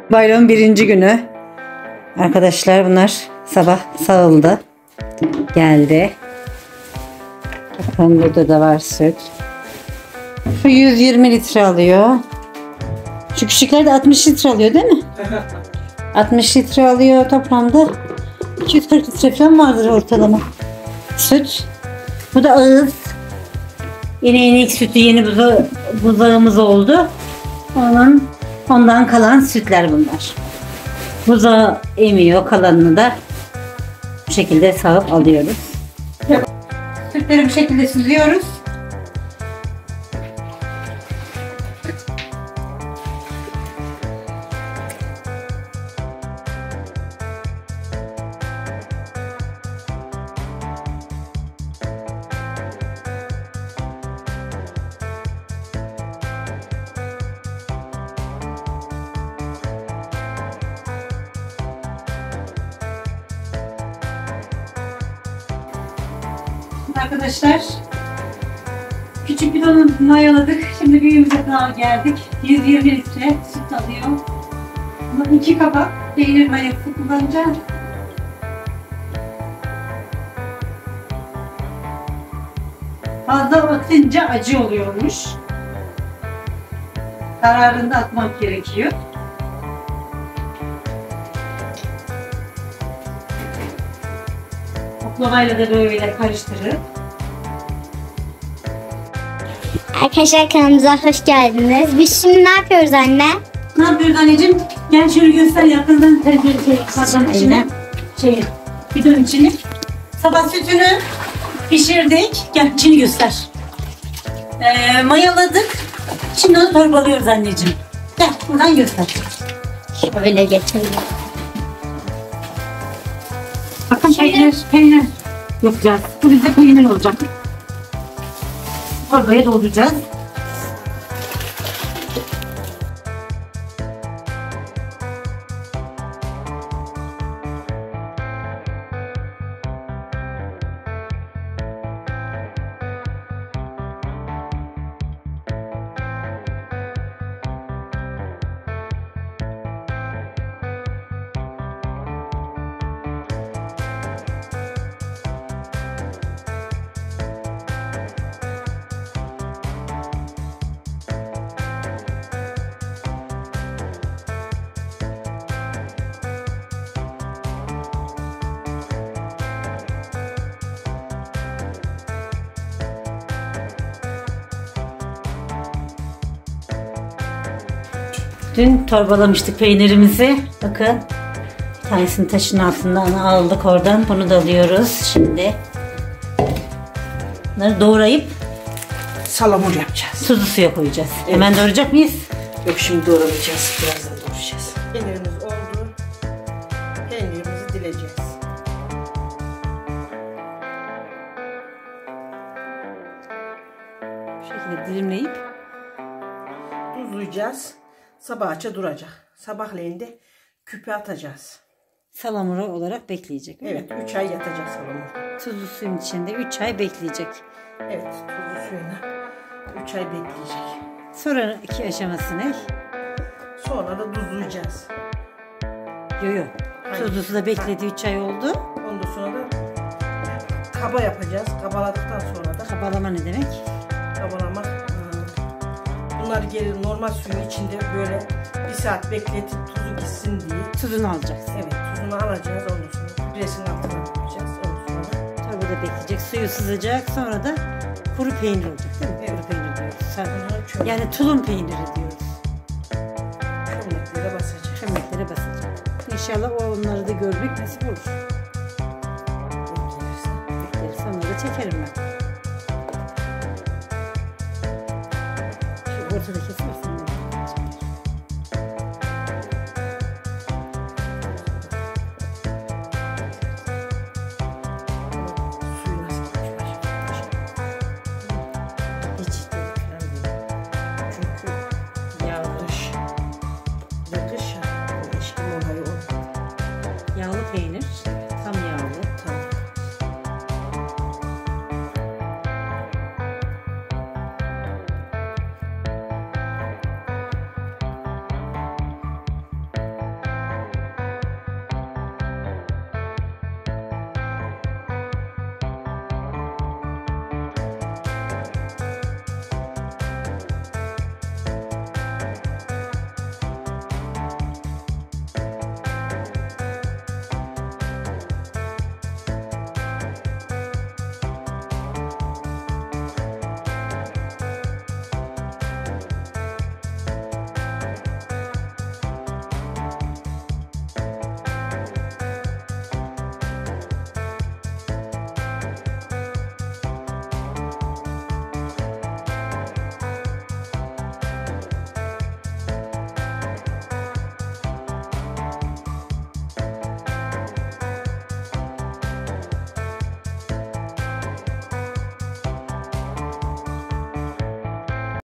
Bayramın birinci günü. Arkadaşlar bunlar sabah sağıldı. Geldi. Bakın burada da var süt. Şu 120 litre alıyor. Şu küçükler de 60 litre alıyor değil mi? 60 litre alıyor toplamda. 240 litre falan vardır ortalama. Süt. Bu da ağız. Yine inek sütü, yeni buzağımız oldu. Ondan kalan sütler bunlar. Buzağı emiyor, kalanını da bu şekilde sağıp alıyoruz. Sütleri bu şekilde süzüyoruz. Arkadaşlar, küçük bidonu mayaladık. Şimdi büyüğümüze daha geldik. 120 litre süt alıyor. Ama 2 kabak peynir mayası kullanacağız. Fazla atınca acı oluyormuş. Kararında atmak gerekiyor. Oklavayla da böyle karıştırıp. Arkadaşlar kanalımıza hoş geldiniz. Biz şimdi ne yapıyoruz anne? Ne yapıyoruz anneciğim? Gel şöyle göster yakından kazanın içine. Bidon içini. Sabah sütünü pişirdik. Gel içini göster. Mayaladık. Şimdi onu torbalıyoruz anneciğim. Gel buradan göster. Şöyle geçelim. Bakın peynir yapacağız. Bu bize peynir olacak. Torbaya dolduracağız. Dün torbalamıştık peynirimizi. Bakın. Bir tanesini taşın altından aldık oradan. Bunu da alıyoruz şimdi. Bunları doğrayıp salamur yapacağız. Tuzlu suya koyacağız. Evet. Hemen doğrayacak mıyız? Yok, şimdi doğramayacağız. Birazdan doğrayacağız. Peynirimiz oldu. Peynirimizi dileceğiz. Bu şekilde dilimleyip tuzlayacağız. Sabahça duracak. Sabahleyin de küpe atacağız. salamura olarak bekleyecek. Evet, 3 ay yatacak salamur. Tuzlu suyun içinde 3 ay bekleyecek. Evet, tuzlu suyuna 3 ay bekleyecek. Sonraki aşaması ne? Sonra da tuzlayacağız. Yok. Tuzlu suda bekledi 3 ay oldu. Ondan sonra da kaba yapacağız. Kabaladıktan sonra da. Kabalama ne demek? Kabalamak. Bunları geri normal suyun içinde böyle 1 saat bekletip tuzu gitsin diye. Tuzunu alacağız. Evet, tuzunu alacağız. Ondan sonra gübresinin altına koyacağız. Ondan sonra Torbada bekleyecek. Suyu sızacak. Sonra da kuru peynir olacak değil mi? Evet. Kuru peynir diyoruz. çömlek. Yani tulum peyniri diyoruz. Çömleklere basacağız. Çömleklere basacak. İnşallah onları da görmek nasip olur. Bekleriz. Onları çekerim ben. Şu ortada kesersin.